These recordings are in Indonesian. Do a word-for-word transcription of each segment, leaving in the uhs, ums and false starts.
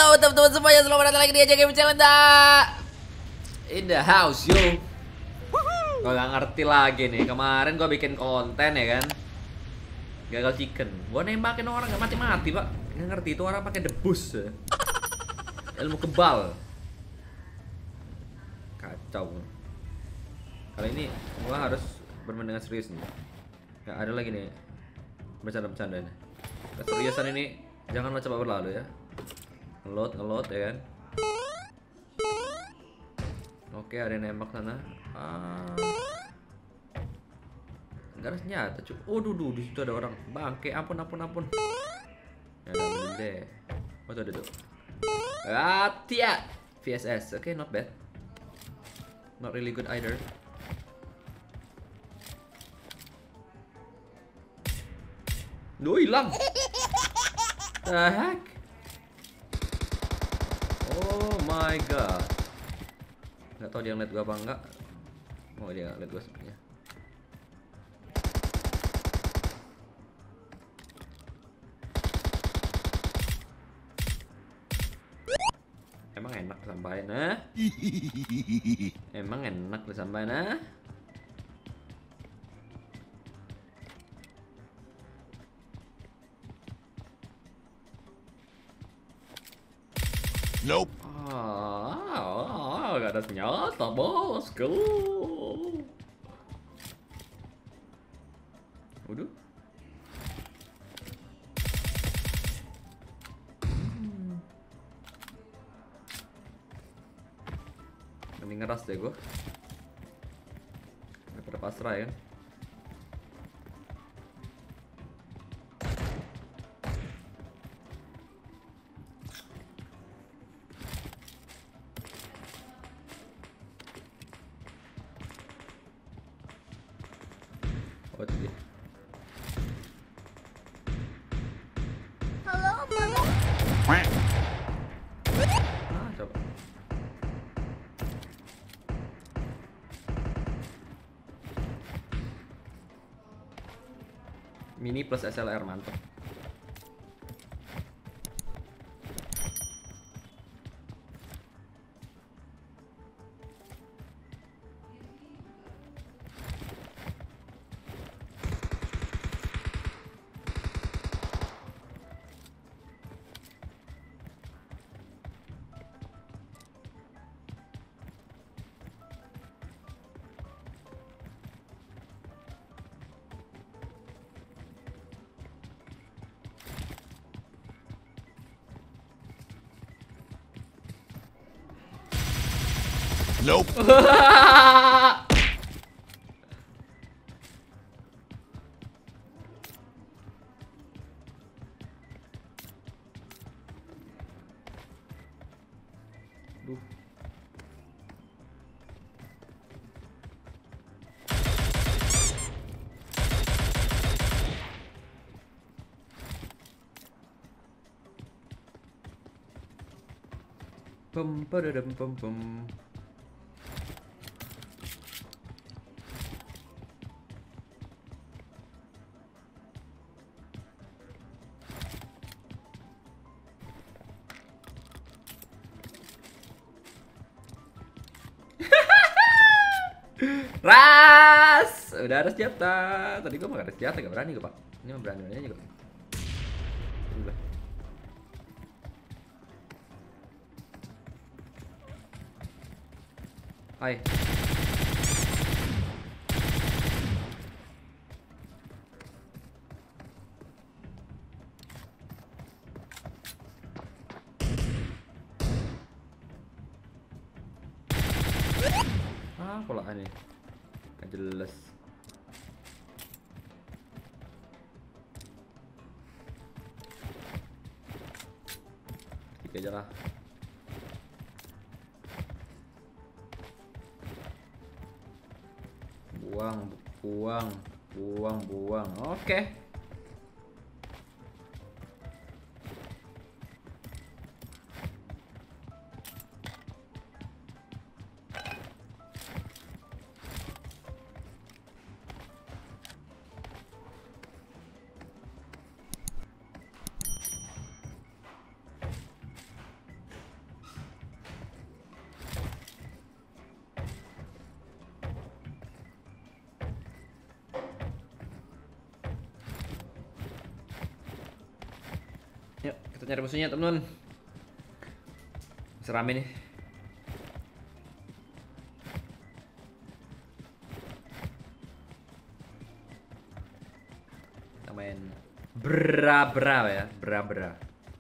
Yo, teman-teman semuanya, selamat datang lagi di Aja Game Channel in the house, yo. Gue gak ngerti lagi nih. Kemarin gue bikin konten ya kan, gagal chicken. Gue nembakin orang gak mati-mati, pak. Gak ngerti itu orang pakai debus ya. Ilmu kebal. Kacau. Kali ini gue harus bermain dengan serius nih. Gak ada lagi nih bercanda-bercanda nih. Keseriusan ini janganlah cepat berlalu ya. Ngeload, ngeload ya kan. Oke, ada yang nembak sana. Ah. Enggak ada senjata, cuy. Oh, duh, duh, di situ ada orang. Bangke, ampun, ampun, ampun. Ya, udah deh. Oh, tuh ada tuh. Ah, tia. V S S. Oke, okay, not bad. Not really good either. Duh, hilang. The heck? Oh my god. Gak tau dia ngeliat gua apa enggak. Oh, dia ngeliat gua sepertinya. Emang enak sampai nah? Emang enak sampai nah? Nope. Ah, gak ada senjata, bosku. Waduh. Hmm. Mending ngeras deh gue. Daripada pasrah ya kan. Oh, dia. Halo, mother. Ah, coba. Mini plus S L R, mantap. Nope. Duh. Pem padadam pem pem. Ras, udah ada senjata. Tadi gua nggak ada senjata, gak berani gua, pak. Ini mah berani aja gua. Udah. Hai. Ah, pola aneh. Gak jelas. Tiga aja lah. Buang, buang, buang, buang. Oke. Kita nyari musuhnya teman-teman. Masih rame nih. Kita main bra-bra ya, bra-bra.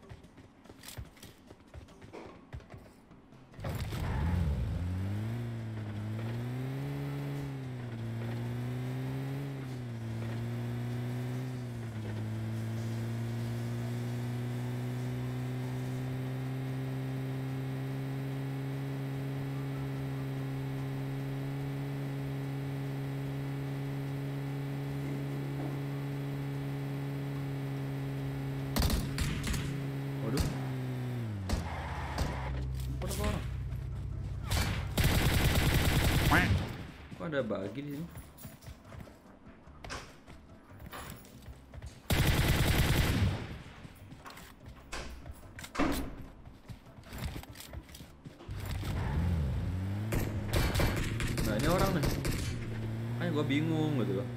Waduh. Kok ada orang? Kok ada bagi di sini? Nah, ini orang nih. Makanya gue bingung gitu loh.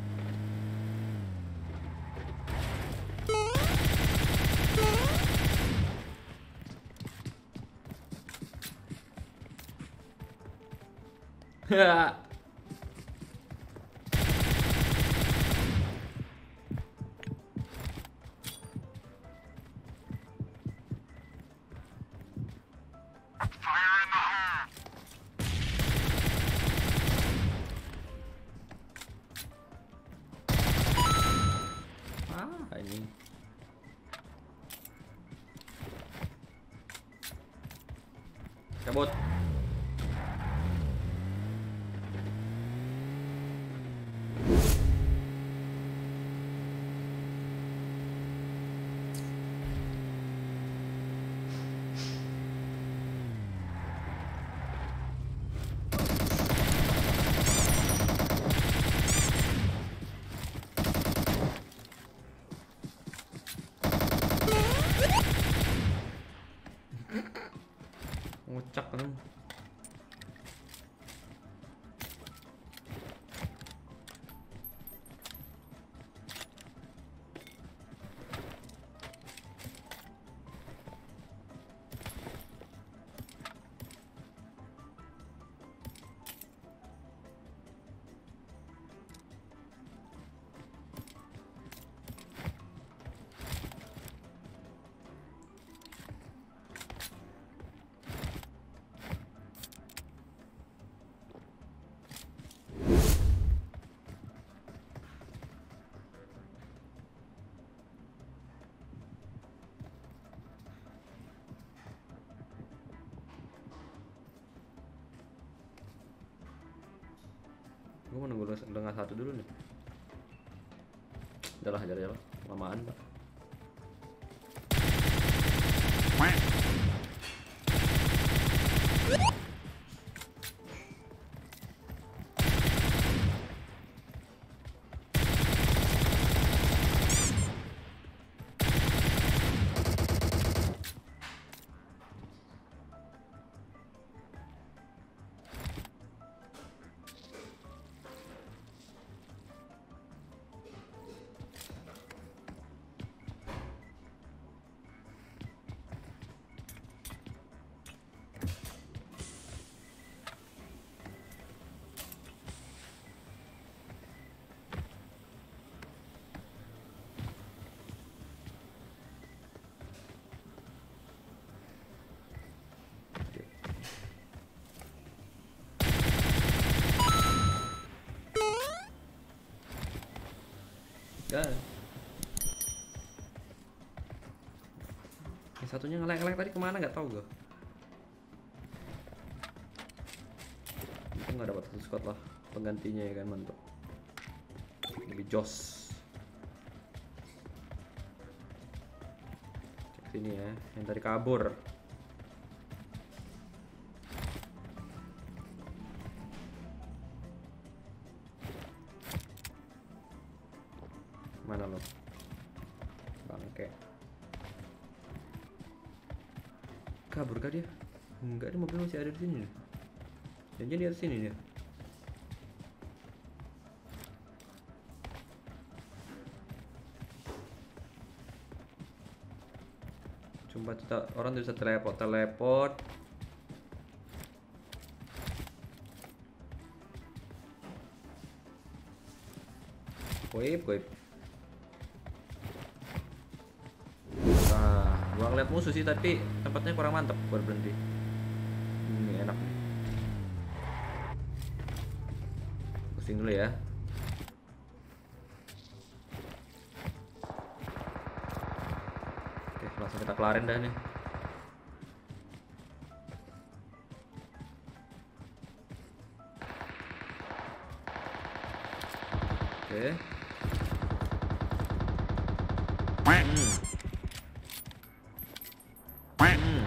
Ya. Ah, ini. Cabut. Ngucak kan. Gue mau nunggu lengah satu dulu nih. Udah lah, hajar aja lah. Lamaan pak. Dan yang satunya ngelek-ngelek tadi kemana nggak tahu gue. Itu nggak dapat satu squad lah penggantinya ya kan, mantap. Lebih jos. Cek sini ya, yang tadi kabur. Mana lo? Bangke. Kabur kah dia? Enggak, dia mobil masih ada di sini. Jangan dia di sini dia. Cuma kita orang tuh bisa teleport teleport. Koip koip. Nah, gua ngeliat musuh sih tapi tempatnya kurang mantap buat berhenti. Ini enak nih. Pusing dulu ya. Oke, langsung kita kelarin dah nih. Oke. Hmm. Hmm.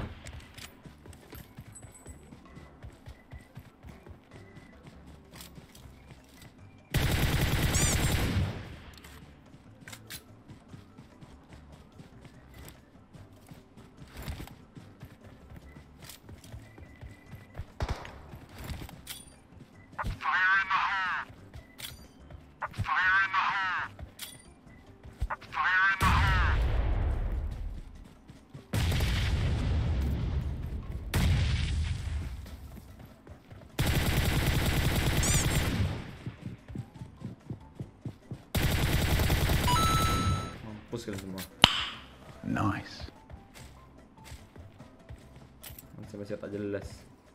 Mampus kalian semua. Nice. Masih tak jelas.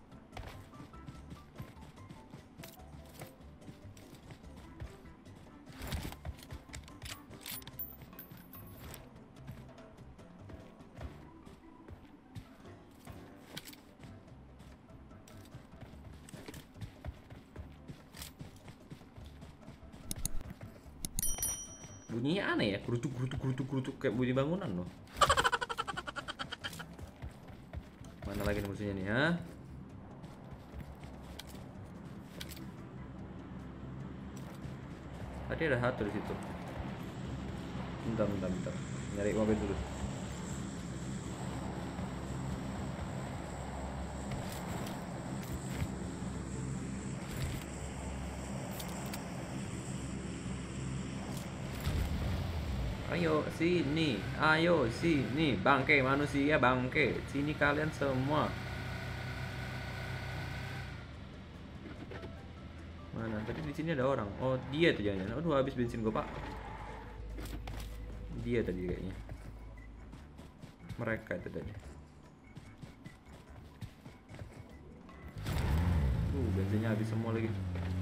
Bunyinya aneh ya, gerutuk gerutuk gerutuk gerutuk kayak bunyi bangunan loh. Mana lagi nih musuhnya nih, ha? Tadi ada satu di situ. Bentar, bentar, bentar. Nyari mobil dulu. Ayo sini, ayo sini, bangke manusia bangke, sini kalian semua. Mana? Tadi di sini ada orang. Oh dia tuh jangan. Aduh habis bensin gue pak. Dia tadi kayaknya. Mereka itu tadi. Uh bensinnya habis semua lagi.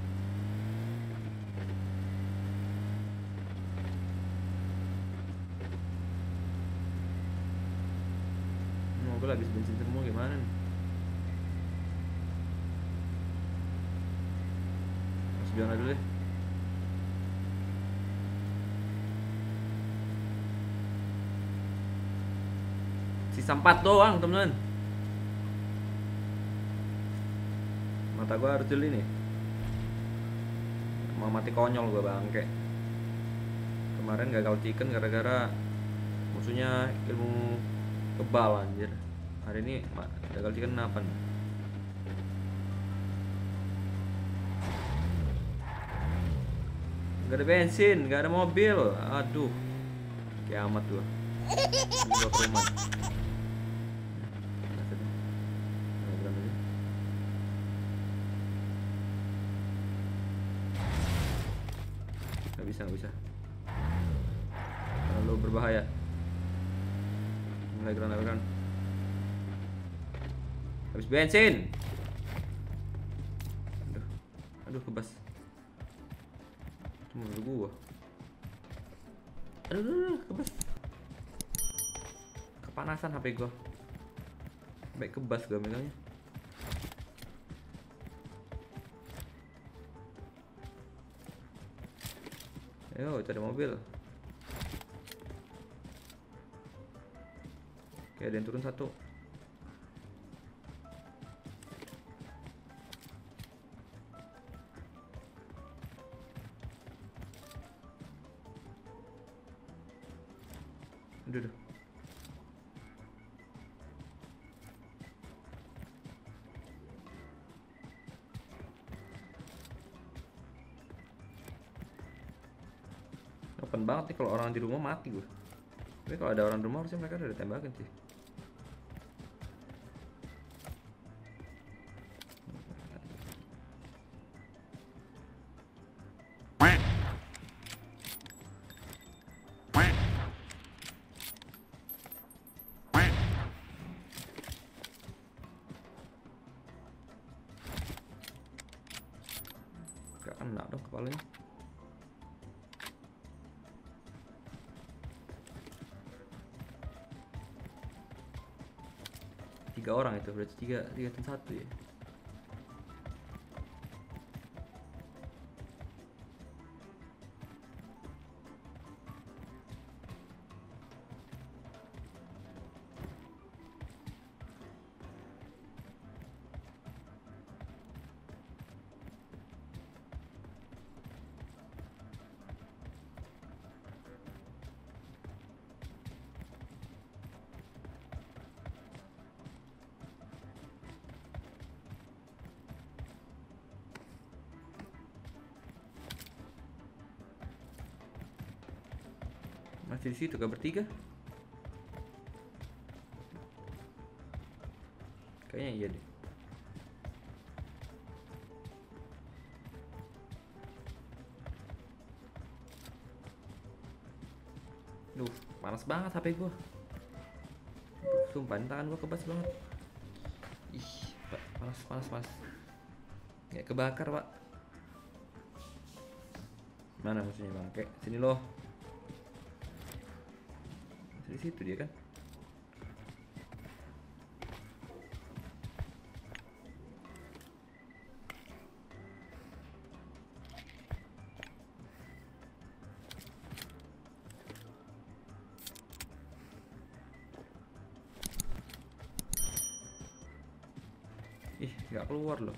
Mobil habis bensin semua gimana nih? Masuk zona dulu deh. Sisa empat doang teman-teman. Mata gua harus jeli nih. Mau mati konyol gua bangke. Kemarin gagal chicken gara-gara musuhnya ilmu kebal anjir. Hari ini gagal chicken apa nih? Gak ada bensin, gak ada mobil. Aduh, kiamat gua. Gua ke rumah. Gak bisa, gak bisa. Terlalu berbahaya. Mulai geran, geran. Habis bensin. Aduh, aduh kebas. Itu mobil gua. Aduh, aduh, aduh, kebas. Kepanasan H P gua. Baik kebas gua megangnya. Ayo cari mobil. Oke, ada yang turun satu. Aduh, aduh. Open banget nih, kalau orang di rumah mati gue. Tapi kalau ada orang di rumah harusnya mereka udah ditembakin sih. Kena dong kepalanya. Tiga orang itu, berarti tiga, tiga dan satu ya. Masih di situ kah bertiga? Kayaknya iya deh. Duh, panas banget H P gua. Sumpah, tangan gua kebas banget. Ih, panas, panas, panas. Kayak kebakar, Pak. Mana musuhnya, bangke? Sini loh. Di situ dia kan. Ih, nggak keluar loh.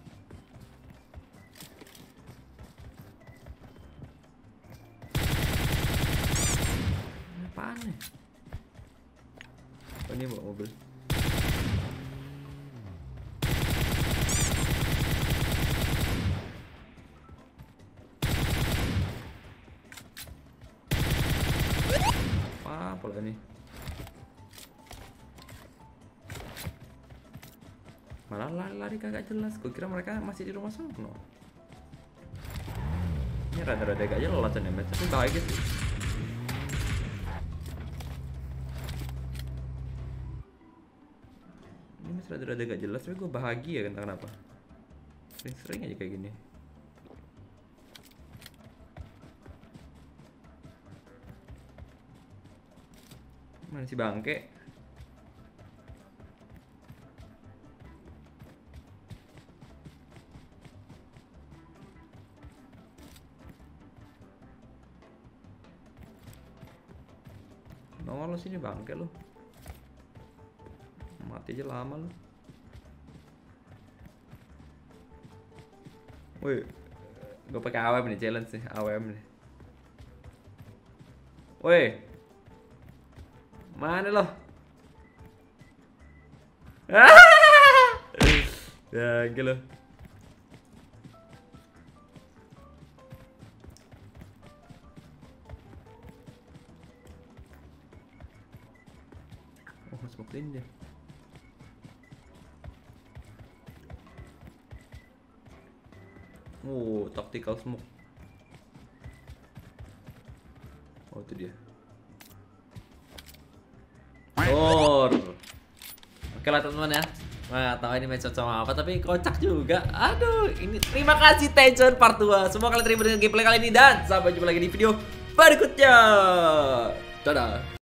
Apaan nih? Oh, ini bawa mobil. Apa pula ini? Malah lari-lari kagak jelas. Gue kira mereka masih di rumah sono. Ini rada-rada gak jelas ya, tapi bahagia sih. Rada-rada gak jelas, tapi gue bahagia kan, kenapa? Sering-sering aja kayak gini. Mana si bangke? Nongol lo sini bangke lo. Mati aja lama lu. Woi, gue pakai A W M nih, challenge nih, A W M nih. Woi, mana lo? Ya, gila. Oh, smokein dia. Oh, tactical smoke. Oh, itu dia. Or. Oke lah teman-teman ya. Nah, tahu ini match sama apa, tapi kocak juga. Aduh, ini terima kasih Tension Part dua. Semoga kalian terima dengan gameplay kali ini dan sampai jumpa lagi di video berikutnya. Dadah.